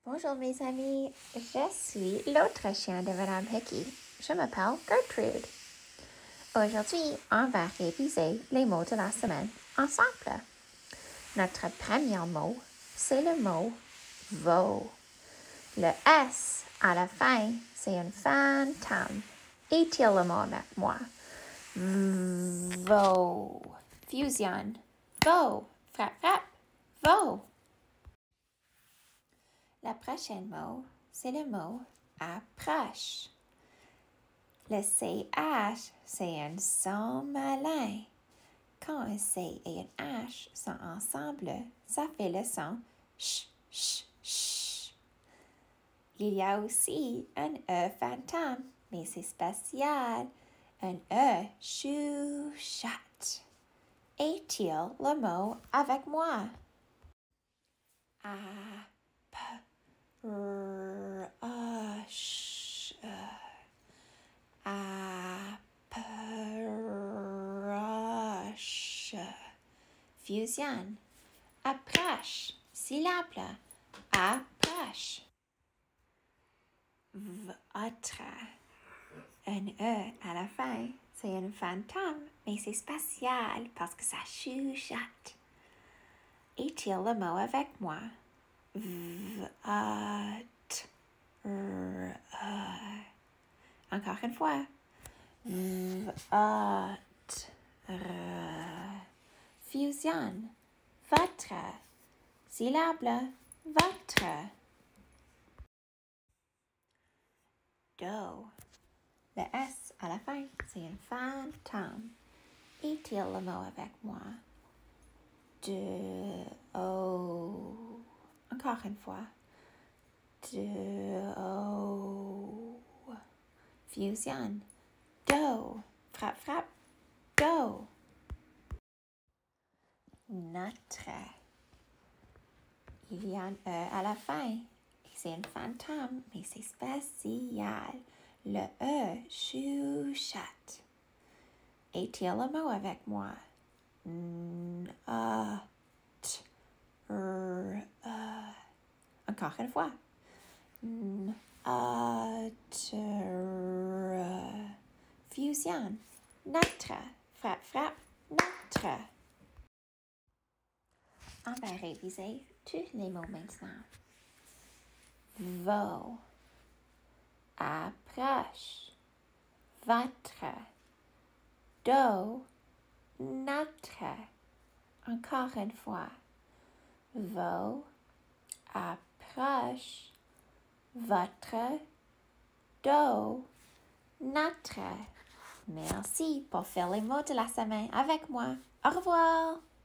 Bonjour mes amis, je suis l'autre chien de Madame Hickey. Je m'appelle Gertrude. Aujourd'hui, on va réviser les mots de la semaine ensemble. Notre premier mot, c'est le mot veau. Le S à la fin, c'est un fantôme. Est-il le mot avec moi? Veau. Fusion. Veau. Frappe, frappe. Veau. Le prochain mot, c'est le mot approche. Le CH, c'est un son malin. Quand un C et un H sont ensemble, ça fait le son ch, ch, ch. Il y a aussi un E fantôme, mais c'est spécial. Un E chuchote. Est-il le mot avec moi? Approche. Fusion. Approche. Syllabe. Approche. Votre. Un E à la fin, c'est un fantôme, mais c'est spécial parce que ça chuchote. Est-il le mot avec moi? Encore une fois. Fusion. Votre. Syllabe. Votre. Do. Le S à la fin, c'est un fantôme. Est-il le mot avec moi? Do. Encore une fois. Do. Fusion. Do. Frappe, frappe. Do. Notre. Il y a un E à la fin. C'est un fantôme, mais c'est spécial. Le E chuchote. Est-il le mot avec moi? Encore une fois. Fusion. Notre. Frappe, frappe. Notre. On va réviser tous les mots maintenant. Veau. Approche. Votre. Do. Notre. Encore une fois. Veau. Approche. Votre. Do. Notre. Merci pour faire les mots de la semaine avec moi. Au revoir.